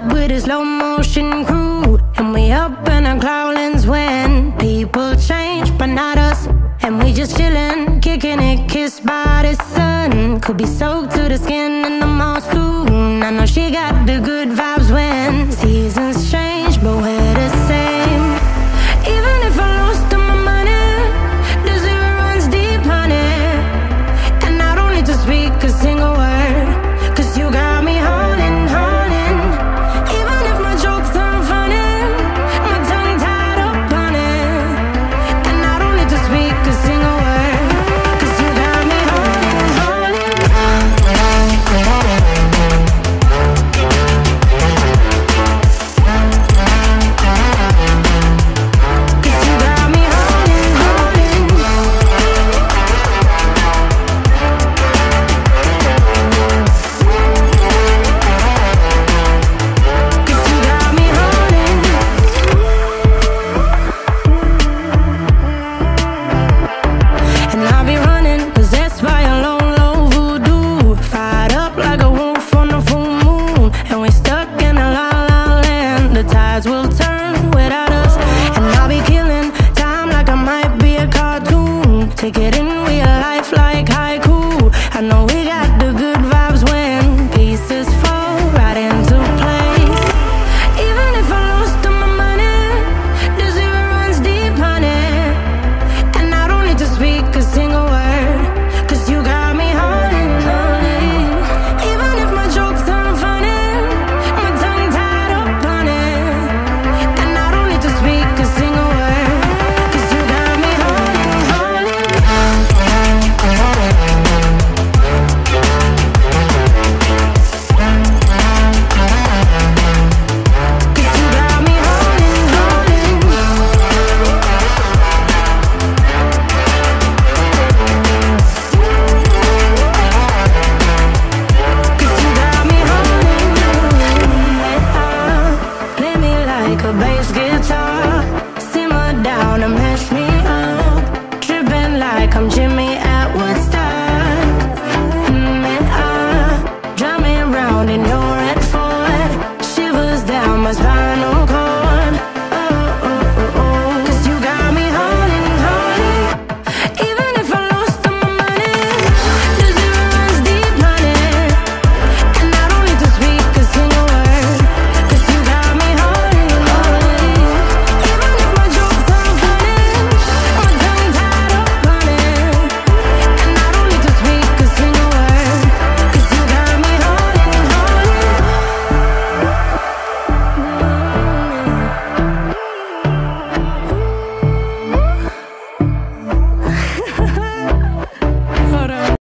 with a slow motion crew, and we up in our cloudlands when people change, but not us. And we just chillin', kicking it, kissed by the sun. Could be soaked to the skin in the monsoon. I know she got the good vibes when seasons change, but we're the same. Even if I lost all my money, the zero runs deep, honey. And I don't need to speak a single word, 'cause you got me howling, howling. Even if my jokes aren't funny, my tongue tied up on it. And I don't need to speak a single word, 'cause you got me howling, howling. 'Cause you got me howling, howling. 'Cause you got me howling. And I'll be running, possessed by a low, low voodoo. Fired up like a wolf on the full moon, and we're stuck in a la la land. The tides will turn.